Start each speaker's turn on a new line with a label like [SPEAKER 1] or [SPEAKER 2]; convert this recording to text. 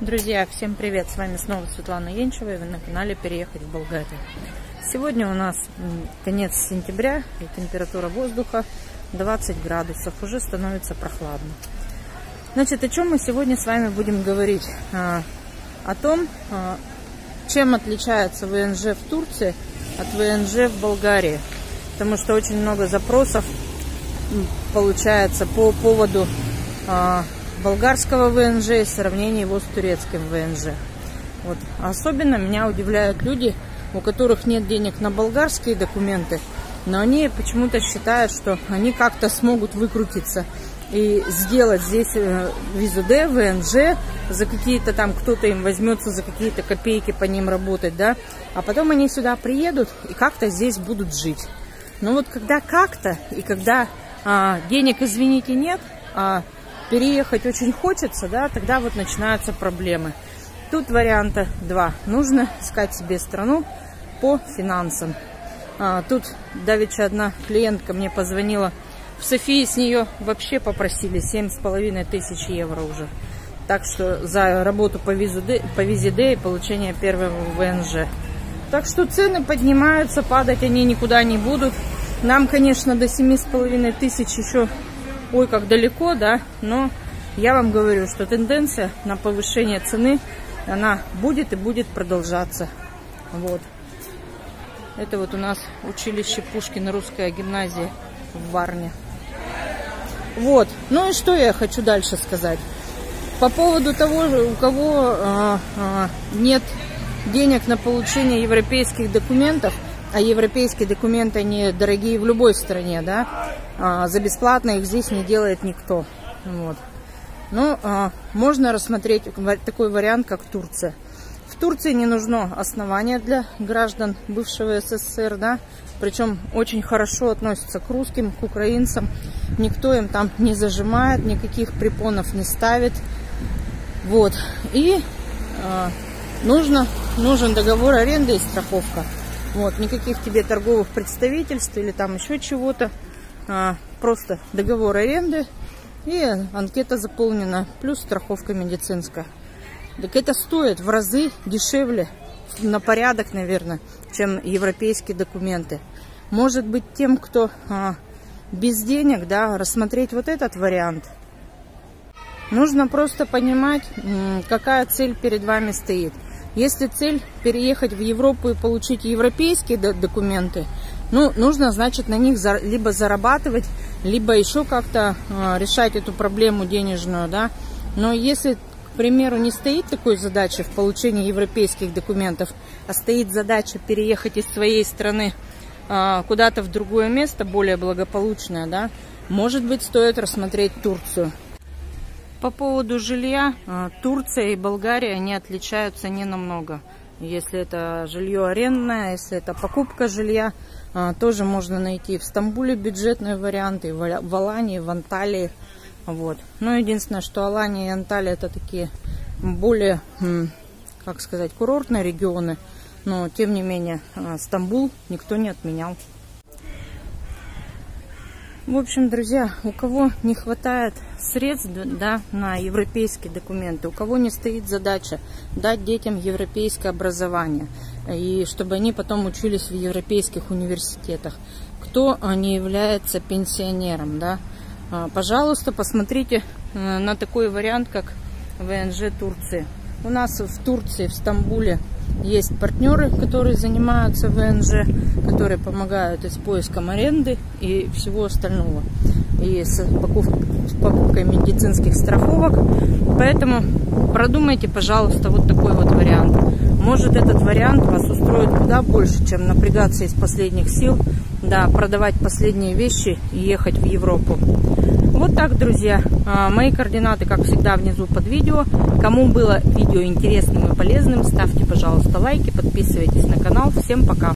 [SPEAKER 1] Друзья, всем привет! С вами снова Светлана Енчева, и вы на канале «Переехать в Болгарию». Сегодня у нас конец сентября, и температура воздуха 20 градусов, уже становится прохладно. Значит, о чем мы сегодня с вами будем говорить? О том, чем отличается ВНЖ в Турции от ВНЖ в Болгарии. Потому что очень много запросов получается по поводу болгарского ВНЖ и сравнения его с турецким ВНЖ. Вот. Особенно меня удивляют люди, у которых нет денег на болгарские документы, но они почему-то считают, что они как-то смогут выкрутиться и сделать здесь визу Д, ВНЖ, за какие-то там, кто-то им возьмется за какие-то копейки по ним работать, да, а потом они сюда приедут и как-то здесь будут жить. Но вот когда как-то и когда денег, извините, нет, переехать очень хочется, да, тогда вот начинаются проблемы. Тут варианта два. Нужно искать себе страну по финансам. Тут давеча одна клиентка мне позвонила. В Софии с нее вообще попросили 7500 евро уже. Так что за работу по визе Д и получение первого ВНЖ. Так что цены поднимаются, падать они никуда не будут. Нам, конечно, до 7500 еще ой, как далеко, да, но я вам говорю, что тенденция на повышение цены, она будет и будет продолжаться. Вот. Это вот у нас училище Пушкина, русская гимназия в Варне. Вот. Ну и что я хочу дальше сказать. По поводу того, у кого нет денег на получение европейских документов, а европейские документы, они дорогие в любой стране, да, за бесплатно их здесь не делает никто. Вот. Но можно рассмотреть такой вариант, как Турция. В Турции не нужно основание для граждан бывшего СССР, да, причем очень хорошо относятся к русским, к украинцам. Никто им там не зажимает, никаких препонов не ставит. Вот. И нужен договор аренды и страховка. Вот, никаких тебе торговых представительств или там еще чего-то. Просто договор аренды и анкета заполнена, плюс страховка медицинская. Так это стоит в разы дешевле, на порядок, наверное, чем европейские документы. Может быть, тем, кто без денег, да, рассмотреть вот этот вариант. Нужно просто понимать, какая цель перед вами стоит. Если цель переехать в Европу и получить европейские документы, ну, нужно, значит, на них либо зарабатывать, либо еще как-то решать эту проблему денежную, да. Но если, к примеру, не стоит такой задачи в получении европейских документов, а стоит задача переехать из своей страны куда-то в другое место, более благополучное, да, может быть, стоит рассмотреть Турцию. По поводу жилья, Турция и Болгария, они отличаются ненамного. Если это жилье арендное, если это покупка жилья, тоже можно найти в Стамбуле бюджетные варианты, в Алании, в Анталии. Вот. Но единственное, что Алания и Анталия это такие более, как сказать, курортные регионы. Но тем не менее, Стамбул никто не отменял. В общем, друзья, у кого не хватает средств, да, на европейские документы, у кого не стоит задача дать детям европейское образование, и чтобы они потом учились в европейских университетах, кто не является пенсионером, да, пожалуйста, посмотрите на такой вариант, как ВНЖ Турции. У нас в Турции, в Стамбуле, есть партнеры, которые занимаются ВНЖ, которые помогают и с поиском аренды и всего остального. И с покупкой медицинских страховок. Поэтому продумайте, пожалуйста, вот такой вот вариант. Может, этот вариант вас устроит куда больше, чем напрягаться из последних сил, да, продавать последние вещи и ехать в Европу. Вот так, друзья. Мои координаты, как всегда, внизу под видео. Кому было видео интересным и полезным, ставьте, пожалуйста, лайки, подписывайтесь на канал. Всем пока!